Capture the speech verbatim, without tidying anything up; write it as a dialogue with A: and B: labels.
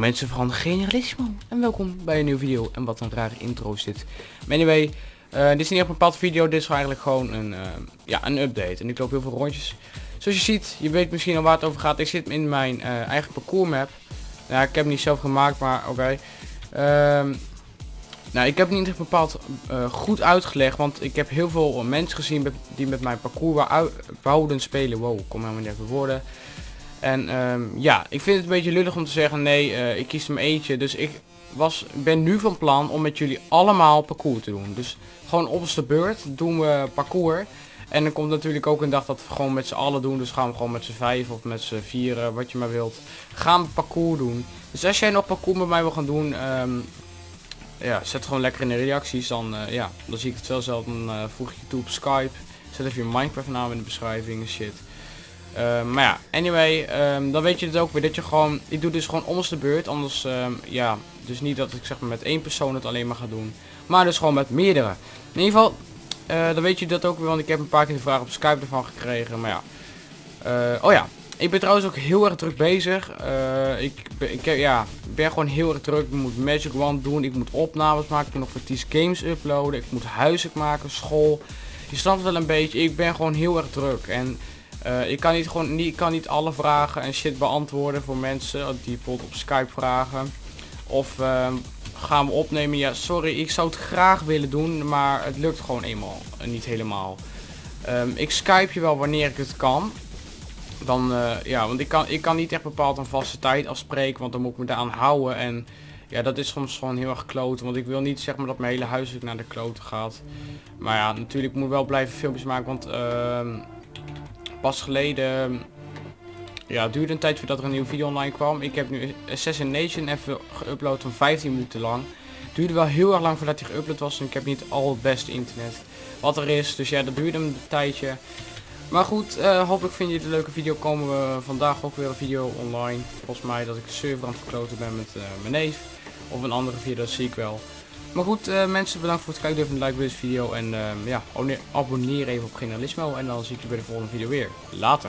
A: mensen van Generalissimo en welkom bij een nieuwe video. En wat een rare intro is dit. Maar anyway, uh, dit is niet echt een bepaalde video, dit is eigenlijk gewoon een, uh, ja, een update. En ik loop heel veel rondjes. Zoals je ziet, je weet misschien al waar het over gaat. Ik zit in mijn uh, eigen parcours map. Ja, ik heb het niet zelf gemaakt, maar oké. Okay. Um, nou, ik heb het niet echt bepaald uh, goed uitgelegd, want ik heb heel veel mensen gezien die met mijn parcours wouden spelen. Wow, ik kom helemaal niet even woorden. En um, ja, ik vind het een beetje lullig om te zeggen, nee, uh, ik kies er maar eentje. Dus ik was, ben nu van plan om met jullie allemaal parcours te doen. Dus gewoon op de beurt doen we parcours. En dan komt natuurlijk ook een dag dat we gewoon met z'n allen doen. Dus gaan we gewoon met z'n vijf of met z'n vieren, wat je maar wilt. Gaan we parcours doen. Dus als jij nog parcours met mij wil gaan doen, um, ja, zet gewoon lekker in de reacties. Dan, uh, ja, dan zie ik het wel zelf. Dan uh, voeg ik je toe op Skype. Zet even je Minecraft naam in de beschrijving en shit. Uh, maar ja, anyway, um, dan weet je het ook weer dat je gewoon, ik doe dus gewoon om de beurt, anders, um, ja, dus niet dat ik zeg maar met één persoon het alleen maar ga doen, maar dus gewoon met meerdere. In ieder geval, uh, dan weet je dat ook weer, want ik heb een paar keer de vraag op Skype ervan gekregen, maar ja. Uh, oh ja, ik ben trouwens ook heel erg druk bezig, uh, ik, ik, ja, ik ben gewoon heel erg druk, ik moet Magic Wand doen, ik moet opnames maken, ik moet nog voor Ties Games uploaden, ik moet huiswerk maken, school, je snapt het wel een beetje, ik ben gewoon heel erg druk en... Uh, ik kan niet gewoon niet, ik kan niet alle vragen en shit beantwoorden voor mensen die bijvoorbeeld op Skype vragen. Of uh, gaan we opnemen? Ja, sorry, ik zou het graag willen doen, maar het lukt gewoon eenmaal uh, niet helemaal. Um, ik Skype je wel wanneer ik het kan. Dan uh, ja, want ik kan, ik kan niet echt bepaald een vaste tijd afspreken, want dan moet ik me daaraan houden. En ja, dat is soms gewoon heel erg kloten, want ik wil niet zeg maar dat mijn hele huiswerk naar de kloten gaat. Maar ja, natuurlijk moet ik wel blijven filmpjes maken, want... Uh, Pas geleden, ja, het duurde een tijd voordat er een nieuwe video online kwam. Ik heb nu Assassination even geüpload van vijftien minuten lang. Het duurde wel heel erg lang voordat hij geüpload was en ik heb niet al het beste internet wat er is. Dus ja, dat duurde een tijdje. Maar goed, uh, hopelijk vind je het een leuke video. Komen we vandaag ook weer een video online. Volgens mij dat ik de server aan het verkloten ben met uh, mijn neef. Of een andere video, dat zie ik wel. Maar goed, uh, mensen, bedankt voor het kijken. Doe even een like bij deze video. En uh, ja, abonneer, abonneer even op Generalissimo. En dan zie ik je bij de volgende video weer. Later.